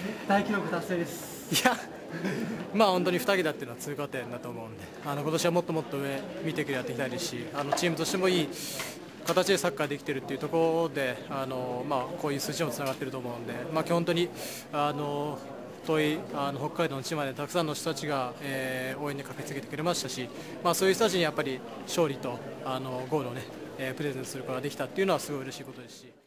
大記録達成です。 いや、本当に2桁っていうのは通過点だと思うんで、今年はもっともっと上見てくれやっていきたいですし、チームとしてもいい形でサッカーできているっていうところで、こういう数字にもつながっていると思うんで、本当に遠い北海道の地までたくさんの人たちが、応援に駆けつけてくれましたし、そういう人たちにやっぱり勝利とゴールをね、プレゼントすることができたっていうのはすごい嬉しいことですし。